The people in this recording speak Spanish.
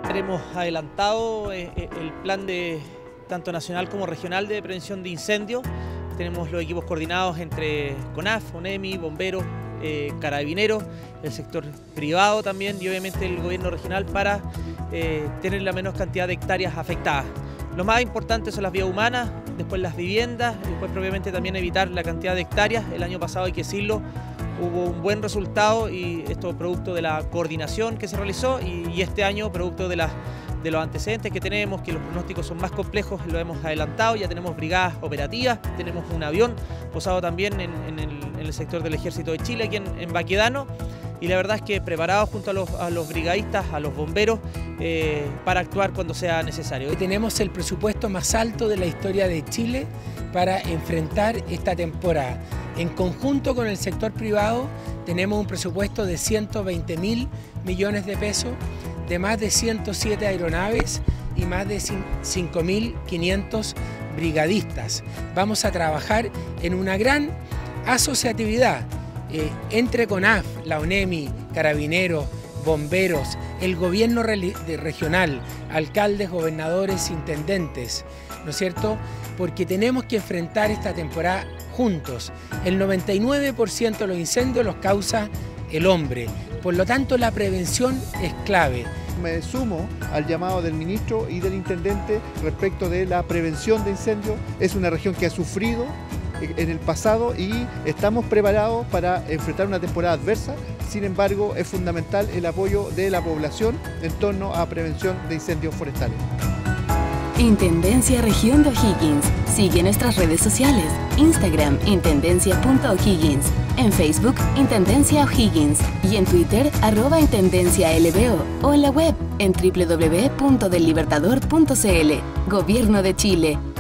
Hemos adelantado el plan de tanto nacional como regional de prevención de incendios. Tenemos los equipos coordinados entre CONAF, ONEMI, bomberos, carabineros, el sector privado también y obviamente el gobierno regional para tener la menor cantidad de hectáreas afectadas. Lo más importante son las vías humanas, después las viviendas, después propiamente también evitar la cantidad de hectáreas. El año pasado, hay que decirlo, hubo un buen resultado y esto producto de la coordinación que se realizó y este año producto de los antecedentes que tenemos, que los pronósticos son más complejos, lo hemos adelantado, ya tenemos brigadas operativas, tenemos un avión posado también en el sector del Ejército de Chile, aquí en Baquedano, y la verdad es que preparados junto a los brigadistas, a los bomberos, para actuar cuando sea necesario. Tenemos el presupuesto más alto de la historia de Chile para enfrentar esta temporada. En conjunto con el sector privado tenemos un presupuesto de 120.000 millones de pesos, de más de 107 aeronaves y más de 5.500 brigadistas. Vamos a trabajar en una gran asociatividad entre CONAF, la ONEMI, carabineros, bomberos, el gobierno regional, alcaldes, gobernadores, intendentes, ¿no es cierto? Porque tenemos que enfrentar esta temporada juntos. El 99% de los incendios los causa el hombre, por lo tanto la prevención es clave. Me sumo al llamado del ministro y del intendente respecto de la prevención de incendios. Es una región que ha sufrido en el pasado y estamos preparados para enfrentar una temporada adversa. Sin embargo, es fundamental el apoyo de la población en torno a prevención de incendios forestales. Intendencia Región de O'Higgins. Sigue nuestras redes sociales. Instagram, intendencia.o'higgins. En Facebook, Intendencia O'Higgins. Y en Twitter, @IntendenciaLBO. O en la web, en www.dellibertador.cl. Gobierno de Chile.